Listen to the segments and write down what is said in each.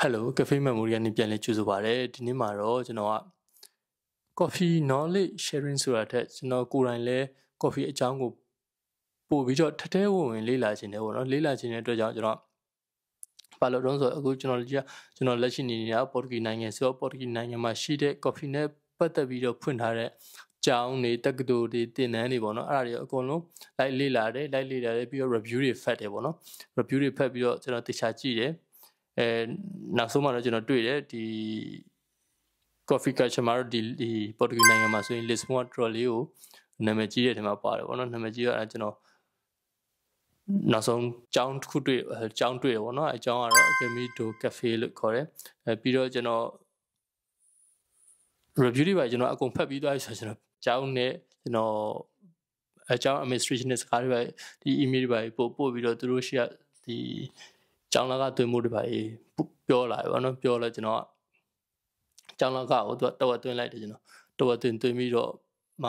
Hello, Cafe Memory ကနေပြန်လည်ကြိုဆိုပါရစေ။ဒီနေ့မှာတော့ကျွန်တော်က coffee knowledge sharing ဆိုတာထက်ကျွန်တော်ကိုယ်တိုင်လဲ coffee အကြောင်းကိုပို့ပြီးတော့ထထဲဝင်လေ့လာခြင်းတယ်ပေါ့နော်။လေ့လာခြင်းတဲ့အတွက်ကြောင့်ကျွန်တော်ဘာလို့တော့ဆိုအခုကျွန်တော်လက်ရှိနေနေတာပေါ်တူဂီနိုင်ငံဆိုတော့ပေါ်တူဂီနိုင်ငံမှာရှိတဲ့ coffee နဲ့ပတ်သက်ပြီးတော့ဖွင့်ထားတဲ့ကျောင်းတွေတက္ကသိုလ်တွေတင်နန်းတွေပေါ့နော်အဲ့ဒါတွေအကုန်လုံးလိုက်လေ့လာတယ်ပြီးတော့ review တွေဖတ်တယ်ပေါ့နော် review တွေဖတ်ပြီးတော့ကျွန်တော်တခြားကြည့်တယ်နောက်ဆုံးမှာတော့ကျွန်တော်တွေ့တယ်ဒီ coffee culture မှာတော့ဒီပေါ်တူဂီနိုင်ငံမှာဆိုရင် Lisbon ကတော်လေးကိုနာမည်ကြီးတဲ့ထဲမှာပါတယ်ပေါ့နော်နာမည်ကြီးတော့ကျွန်တော်နောက်ဆုံးကျောင်းတစ်ခုတွေ့တယ်ပေါ့နော်အဲကျောင်းကတော့ Academy do Cafe လို့ခေါ်တယ်ပြီးတော့ကျွန်တော် review တွေပါကျွန်တော်အကုန်ဖတ်ပြီးသွားပြီဆိုတော့ကျွန်တော်ကျောင်းနဲ့ကျွန်တော်အကျောင်း administration နဲ့စကားတွေပါဒီ email တွေပါပို့ပြီးတော့သူတို့ရှိရဒီကျောင်းလာကသွင်းမှုတွေပါပြောလာပြီပေါ့နော်ပြောလဲကျွန်တော်ကျောင်းလာကကိုသူကတော့သွင်းလိုက်တယ်ကျွန်တော်တော့သွင်းပြီးတော့မှ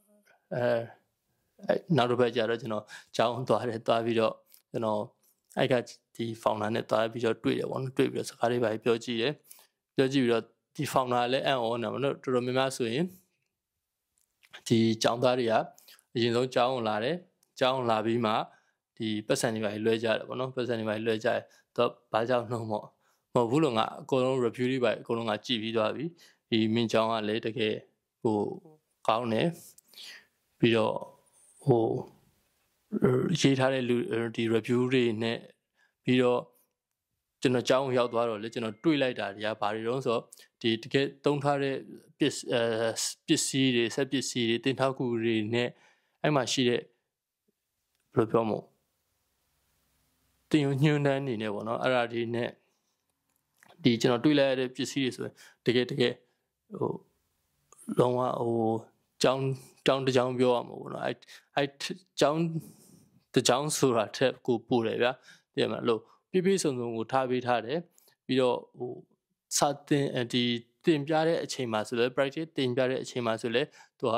နောက်တစ်ပတ်ကျတော့ကျွန်တော်ကျောင်းသွားပြီးတော့ကျွန်တော်အဲ့ကဒီ founder နဲ့သွားပြီးတော့တွေ့တယ်ပေါ့နော်တွေ့ပြီးတော့စကားတွေပါပြောကြည့်ပြီးတော့ဒီ founder လည်းအံ့ဩနေမှာနော်တော်တော်များများဆိုရင်ဒီကျောင်းသားတွေကအရင်ဆုံးကျောင်းလာတယ်ကျောင်းလာပြီးမှဒီပတ်စံတွေပါလွှဲကြတယ်ပေါ့နော်ပတ်စံတွေပါလွှဲကြတယ်တော့ဘာကြောင့်နှုံးမဟုတ်ဘူးလို့ငါအကုန်လုံး review တွေပါအကုန်လုံးငါကြည့်ပြီးသွားပြီဒီမင်းကျောင်းကလည်းတကယ်ဟိုကောင်းတယ်ပြီးတော့ဟိုရေးထားတဲ့လူဒီ review တွေနဲ့ပြီးတော့ကျွန်တော်ကျောင်းရောက်သွားတော့လေကျွန်တော်တွေ့လိုက်တာတွေကဘာတွေတော့ဆိုတော့ဒီတကယ်သုံးထားတဲ့ပစ္စည်းတွေဆက်ပစ္စည်းတွေတင်ထောက်ကူတွေနဲ့အဲ့မှာရှိတဲ့ဘယ်လိုပြောမလဲတင်ညွှန်းတန်းနေနေပေါ့နော်အဲ့ဒါဒီနဲ့ဒီကျွန်တော်တွေ့လိုက်ရတဲ့ပစ္စည်းတွေဆိုရင်တကယ်ဟိုလုံးဝဟိုကျောင်းတစ်ကျောင်းပြောရမှာပေါ့နော်အဲ့ကျောင်းတစ်ကျောင်းဆိုတာထက်ကိုပို့တယ်ဗျာတကယ်မလို့ပြည့်စုံကိုထားပေးထားတယ်ပြီးတော့ဟိုစာတင်ဒီတင်ပြတဲ့အချိန်မှာဆိုလဲ practice တင်ပြတဲ့အချိန်မှာဆိုလဲသူက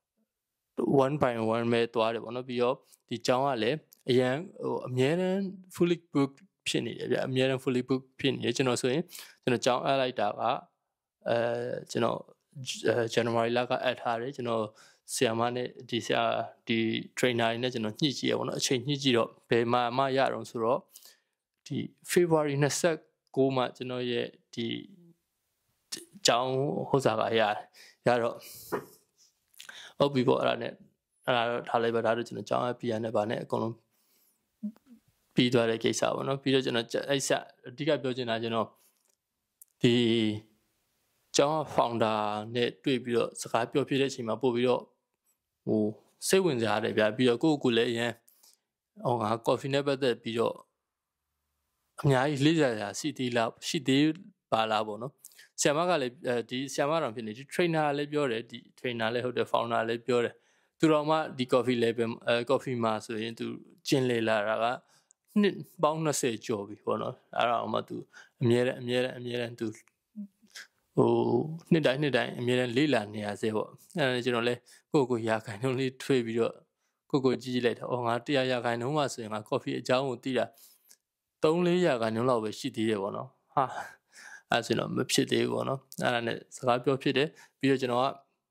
one by one ပဲသွားတယ်ပေါ့နော်ပြီးတော့ဒီကျောင်းကလည်းအရန်ဟိုအများတန်း fully book ဖြစ်နေတယ်ဗျအများတန်း fully book ဖြစ်နေတယ်ကျွန်တော်ဆိုရင်ကျွန်တော်ကျောင်းအပ်လိုက်တာကကျွန်တော်January လက add ထားတယ်ကျွန်တော်ဆရာမနဲ့ဒီ trainer တွေနဲ့ကျွန်တော်ညှိကြည့်ရပါတော့အချိန်ညှိကြည့်တော့ဘယ်မှာရတော့ဆိုတော့ဒီ February 29မှာကျွန်တော်ရဲ့ဒီကျောင်းဟိုစားကရတော့ဟုတ်ပြီပေါ့အဲ့ဒါတော့ထားလိုက်ပါဒါတော့ကျွန်တော်ကျောင်းအပြန်နဲ့ဗာနဲ့အကုန်လုံးပြီးသွားတဲ့ကိစ္စပေါ့နော်ပြီးတော့ကျွန်တော်အဲ့ဆက်အဓိကပြောချင်တာကျွန်တော်ဒီကျောင်း founder နဲ့တွေ့ပြီးတော့စကားပြောဖြစ်တဲ့အချိန်မှာပို့ပြီးတော့ဟိုစိတ်ဝင်စားရတယ်ဗျာပြီးတော့ကိုလည်းအရင်ဟောငါ coffee နဲ့ပတ်သက်ပြီးတော့အများကြီးလေ့လာရရှိသေးပါလားပေါ့နော်ဆရာမကလည်းဒီဆရာမတော်ဖြစ်နေဒီ trainer လည်းပြောတယ်ဒီ trainer လည်းဟုတ်တယ် founder လည်းပြောတယ်သူတော်မှဒီ coffee level coffee မှာဆိုရင်သူကျင်လေလာတာကနှစ်ပေါင်း20ကျော်ပြီပေါ့နော်အဲ့ဒါအောင်မှသူအမြဲတမ်းသူဟိုနှစ်တိုင်းအမြဲတမ်းလေ့လာနေရစေပေါ့အဲ့ဒါကျွန်တော်လည်းကိုရာခိုင်နှုန်းလေးထွေးပြီးတော့ကိုကြည့်လိုက်တာငါ100ရာခိုင်နှုန်းမှဆိုရင်ငါ coffee အကြောင်းကိုသိတာ3-4ရာခိုင်နှုန်းလောက်ပဲရှိသေးတယ်ပေါ့နော်ဟာအဲ့ဆိုတော့မဖြစ်သေးဘူးပေါ့နော်အဲ့ဒါနဲ့စကားပြောဖြစ်တယ်ပြီးတော့ကျွန်တော်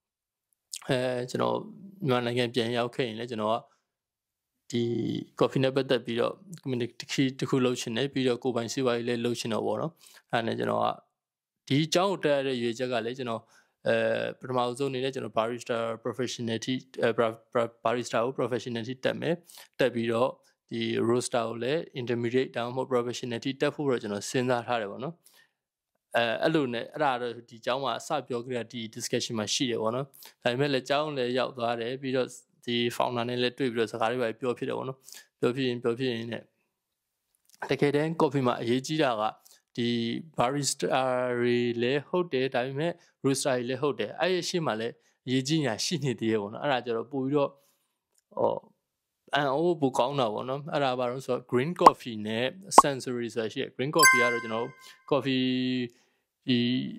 မြန်မာနိုင်ငံပြန်ရောက်ခဲ့ရင်လည်းကျွန်တော်ကဒီ coffee နဲ့ပတ်သက်ပြီးတော့ community တစ်ခုလုပ်ချင်တယ်ပြီးတော့ကိုပိုင်စီးပွားရေးလည်းလုပ်ချင်တော့ပေါ့နော်အဲ့ဒါနဲ့ကျွန်တော်ကဒီအကြောင်းကိုတက်ရတဲ့ရွေချက်ကလည်းကျွန်တော်ပထမဆုံးအနေနဲ့ကျွန်တော် barista professionality barista ကို professionality တက်မယ်တက်ပြီးတော့ဒီ roaster ကိုလည်း intermediate တောင်မှ professionality တက်ဖို့တော့ကျွန်တော်စဉ်းစားထားတယ်ပေါ့နော်အဲ့လိုနဲ့အဲ့ဒါတော့ဒီအကြောင်းမှာစပြောကြတဲ့ဒီ discussion မှာရှိတယ်ပေါ့နော်ဒါပေမဲ့လည်းအကြောင်းလည်းရောက်သွားတယ်ပြီးတော့ဒီ founder နဲ့လည်းတွေ့ပြီးတော့စကားတွေပဲပြောဖြစ်တယ်ပေါ့နော်ပြောဖြစ်ရင်နဲ့တကယ်တမ်း coffee မှာအရေးကြီးတာကဒီ barista တွေလည်းဟုတ်တယ်ဒါပေမဲ့ roaster တွေလည်းဟုတ်တယ်အဲ့ဒီရှေ့မှာလည်းအရေးကြီးညာရှိနေသေးတယ်ပေါ့နော်အဲ့ဒါကြတော့ပို့ပြီးတော့ပူကောင်းတာပေါ့နော်အဲ့ဒါဘာလို့ဆိုတော့ green coffee နဲ့ sensory ဆိုတာရှိတယ် green coffee ကတော့ကျွန်တော် coffee ဒီ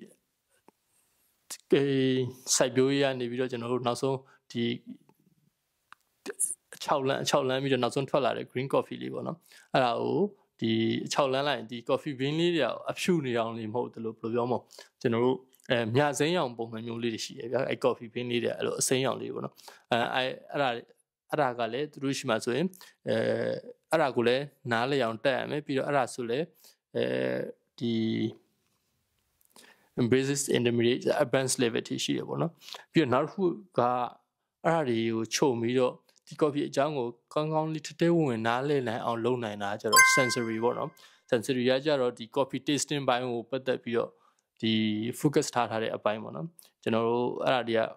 စိုက်ပျိုးရေးကနေပြီးတော့ကျွန်တော်တို့နောက်ဆုံးဒီ6လမ်းပြီးတော့နောက်ဆုံးထွက်လာတဲ့ green coffee လေးပေါ့နော်အဲ့ဒါကိုဒီ6လမ်းလိုက်ဒီ coffee bean လေးတွေအဖြူနေအောင်လေးမဟုတ်တယ်လို့ဘယ်လိုပြောမလဲကျွန်တော်တို့မြစိမ်းရောင်ပုံမှန်မျိုးလေးတွေရှိတယ်ဗျာအဲ coffee bean လေးတွေအဲ့လိုအစိမ်းရောင်လေးပေါ့နော်အဲ့ဒါကလည်းသူတို့ရှိမှဆိုရင်အဲ့ဒါကိုလည်းနားလည်အောင်တက်ရမယ်ပြီးတော့အဲ့ဒါဆိုလည်းဒီ basic intermediate advanced level ထိရှိတယ်ပေါ့နော်ပြီးတော့နောက်တစ်ခုကအဲ့ဒါတွေကိုခြုံပြီးတော့ဒီ coffee အကြောင်းကိုကောင်းကောင်းလေးထဲဝင်နားလည်နိုင်အောင်လုပ်နိုင်တာကျတော့ sensory ပေါ့နော် sensory ကကြတော့ဒီ coffee tasting ဘိုင်းကိုပတ်သက်ပြီးတော့ဒီ focus ထားတဲ့အပိုင်းပေါ့နော်ကျွန်တော်တို့အဲ့ဒါတွေကဘယ်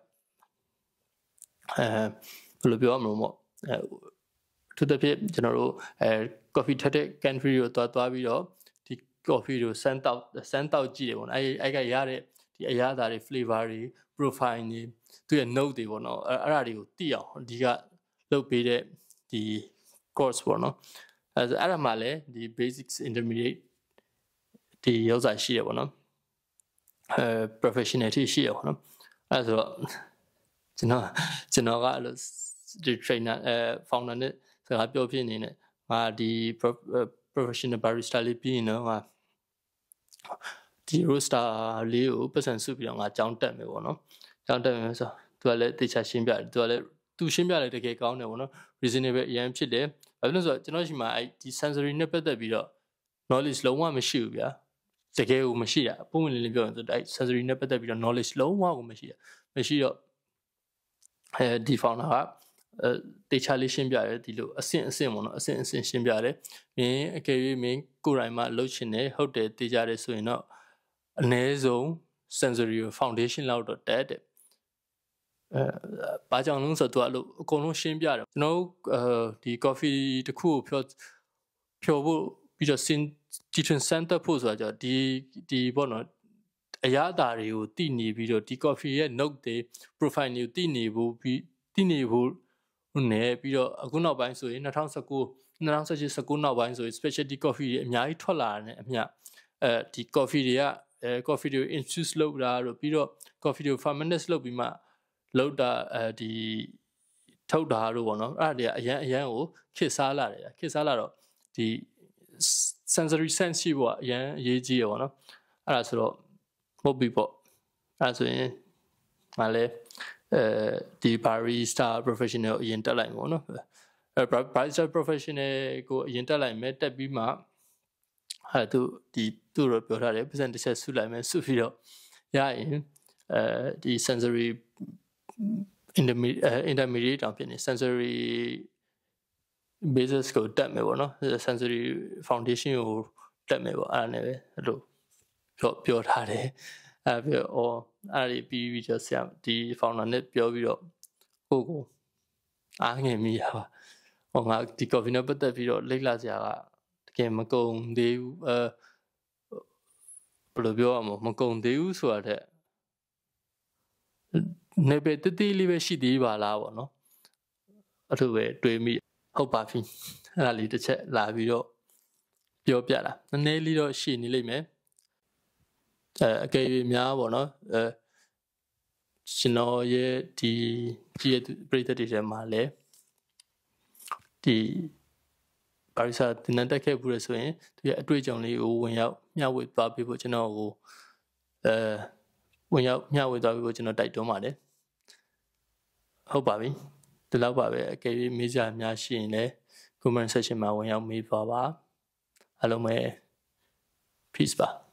လိုပြောရမလို့ပေါ့သူတစ်ဖြစ်ကျွန်တော်တို့coffee ထက်တဲ့ country ကိုသွားပြီးတော့ဒီ coffee ကိုစမ်းတောက်ကြည့်တယ်ပေါ့နော်အဲ့ကရတဲ့ဒီအရသာတွေ flavor တွေ profile တွေသူရဲ့ note တွေပေါ့နော်အဲ့ဒါတွေကိုသိအောင်ဒီကလုပ်ပေးတဲ့ဒီ course ပေါ့နော်အဲ့ဒါမှလည်းဒီ basics intermediate ဒီရောက်စားရှိရပေါ့နော်professional ရှိရပေါ့နော်အဲ့ဆိုတော့ကျွန်တော်ကအဲ့လိုဒီ trainer founder နဲ့စကားပြောဖြစ်နေနဲ့ငါဒီ professional barista လေးပြီးရင်တော့ငါဒီ roaster လေးကိုပတ်စံစုပြီးတော့ငါကြောင်းတက်မယ်ပေါ့နော်ကြောင်းတက်မယ်ဆိုသူကလည်းတေချာရှင်းပြတယ်သူရှင်းပြတယ်တကယ်ကောင်းတယ်ပေါ့နော် reasonable အရင်ဖြစ်တယ်ဘာဖြစ်လို့ဆိုတော့ကျွန်တော်ရှိမှအဲ့ဒီ sensory နဲ့ပတ်သက်ပြီးတော့ knowledge လုံးဝမရှိဘူးဗျာတကယ်ကိုမရှိတာပုံမှန်လေးပြောရင်ဆိုအဲ့ sensory နဲ့ပတ်သက်ပြီးတော့ knowledge လုံးဝကိုမရှိတော့ဒီ founder ကတေချာလေးရှင်းပြတယ်ဒီလိုအဆင့်ပေါ့နော်အဆင့်ရှင်းပြတယ်မင်းအကယ်၍မင်းကိုယ်တိုင်မှလှုပ်ရှင်နေဟုတ်တယ်တေချာတယ်ဆိုရင်တော့အနည်းဆုံး sensory foundation လောက်တော့တက်တယ်ဘာကြောင့်လဲဆိုတော့သူကအကုန်လုံးရှင်းပြတယ်ကျွန်တော်ဒီ coffee တစ်ခုကိုဖြောဖို့ပြီးတော့ဒီထွန်းစမ်းတက်ဖို့ဆိုတာကြောင့်ဒီပေါ့နော်အရာအတာတွေကိုတည်နေပြီးတော့ဒီ coffee ရဲ့ note တွေ profile တွေကိုတည်နေဖို့နဲ့ပြီးတော့အခုနောက်ပိုင်းဆိုရင်2019နောက်ပိုင်းဆိုရင် specialty coffee တွေအများကြီးထွက်လာတယ်အမျှဒီ coffee တွေကcoffee တွေကို infuse လုပ်တာတို့ပြီးတော့ coffee တွေကို ferment လုပ်ပြီးမှလောက်တာဒီထုတ်တာတို့ပေါ့နော်အဲ့ဒါတွေကအရန်ကိုခစ်စားလာတယ်ခစ်စားလာတော့ဒီ sensory sense ရှိဖို့ကအရန်အရေးကြီးရပေါ့နော်အဲ့ဒါဆိုတော့ဟုတ်ပြီပေါ့အဲ့ဆိုရင်ငါလည်းဒီ barista professional အရင်တက်လိုက်ပေါ့နော်barista professional ကိုအရင်တက်လိုက်မယ်တက်ပြီးမှသူတို့ပြောထားတယ် percent တစ်ချက်ဆုလိုက်မယ်ဆုပြီးတော့ရရင်ဒီ sensory intermediate တောင်ဖြစ်နေ sensory basis ကိုတက်မယ်ပေါ့နော် sensory foundation ကိုတက်မယ်ပေါ့အဲ့ဒါနဲ့ပဲအဲ့လိုပြောထားတယ်အဲ့ပြီးတော့အဲ့ဒီပြီးတော့ဆရာဒီ founder နဲ့ပြောပြီးတော့ကိုအားငယ်မိရပါငါဒီ coffee နဲ့ပတ်သက်ပြီးတော့လိမ့်လာစရာကတကယ်မကုန်သေးဘူးဘယ်လိုပြောရမလဲမကုန်သေးဘူးဆိုတာတဲ့နေပဲတိလေးပဲရှိသေးပါလားပေါ့နော်အဲ့လိုပဲတွေးမိဟုတ်ပါပြီအဲ့ဒါလေးတစ်ချက်လာပြီးတော့ပြောပြတာနည်းနည်းလေးတော့ရှည်နေလိမ့်မယ်အကယ်၍များပေါ့နော်ကျွန်တော်ရဲ့ဒီကြည့်ရပရိသတ်တွေထဲမှာလည်းဒီပါရီစာတင်တက်ခဲ့ဘူးလေဆိုရင်သူရဲ့အတွေ့အကြုံလေးကိုဝင်ရောက်မျှဝေသွားပေးဖို့ကျွန်တော်ကိုဝင်ရောက်မျှဝေသွားပေးဖို့ကျွန်တော်တိုက်တွန်းပါတယ်ဟုတ်ပါပြီဒီလောက်ပါပဲအကယ်၍မေးစရာများရှိရင်လည်း comment section မှာဝင်ရောက်မေးသွားပါအားလုံးပဲ peace ပါ